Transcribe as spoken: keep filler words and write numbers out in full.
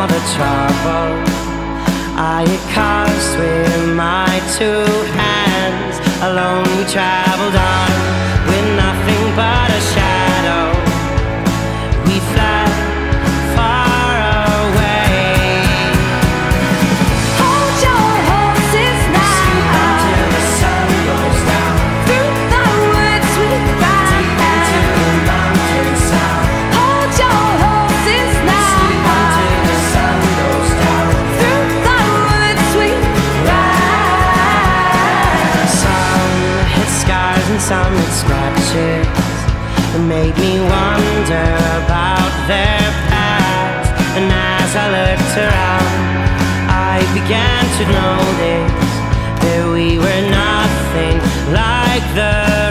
all the trouble I had caused with my two hands. Alone we traveled on with nothing but a shadow. We fled far away. Hold your horses now, until the sun goes down. through the woods we ride, deep into the mountains south. hold your horses now, until the sun goes down. through the woods we ride. Some hit scars and some hit scratches. It made me wonder about their past. And as I looked around, I began to notice that we were nothing like the